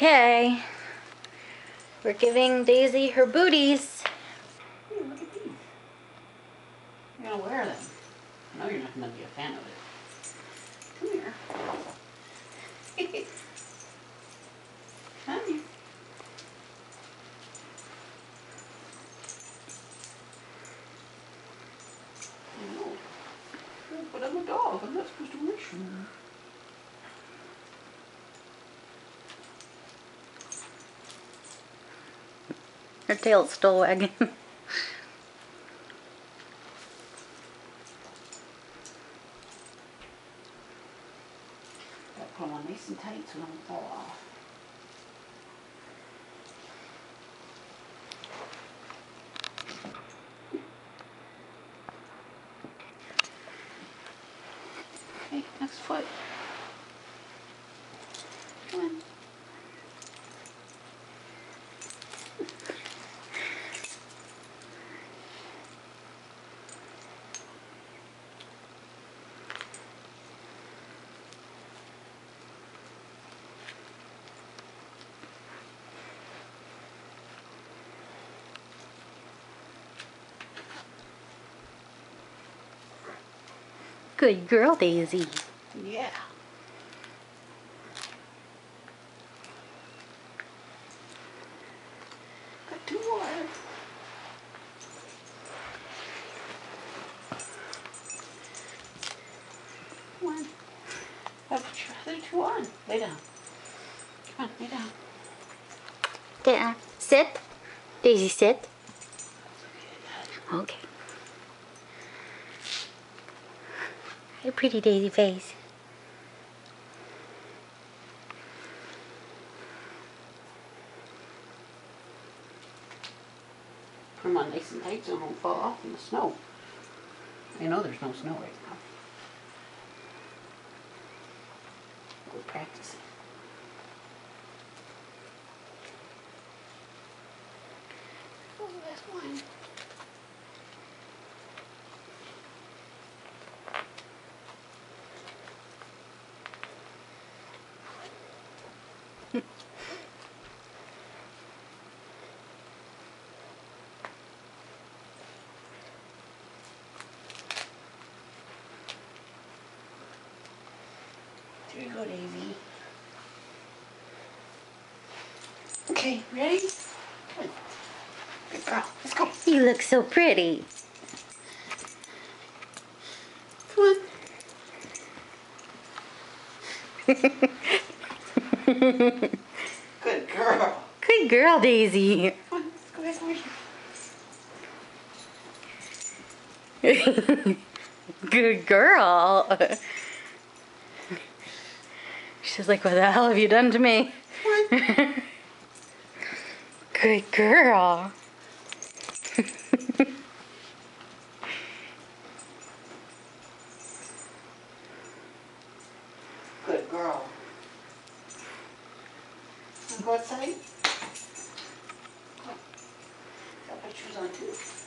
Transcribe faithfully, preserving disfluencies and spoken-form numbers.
Okay, we're giving Daisy her booties. Hey, look at these. You're gonna wear them. I know you're not gonna be a fan of it. Come here. Come here. I know. Oh, but I'm a dog. I'm not supposed to wish you. Her tail's still wagging. Gotta put them on nice and tight so they don't fall off. Okay, next foot. Come on. Good girl, Daisy. Yeah. Got two more. Come on. I'll put your other two on. Lay down. Come on, lay down. There. Sit. Daisy, sit. Okay. Hey, pretty Daisy face. Put them on nice and tight so they don't fall off in the snow. I know there's no snow right now. We're practicing. Oh, last one. There you go, Daisy. Okay, ready? Good. Good girl. Let's go. You look so pretty. Come on. Good girl. Good girl, Daisy. Come on, let's go back over here. Good girl. She's like, what the hell have you done to me? Good girl. Good girl. Wanna go outside? Got my shoes on too.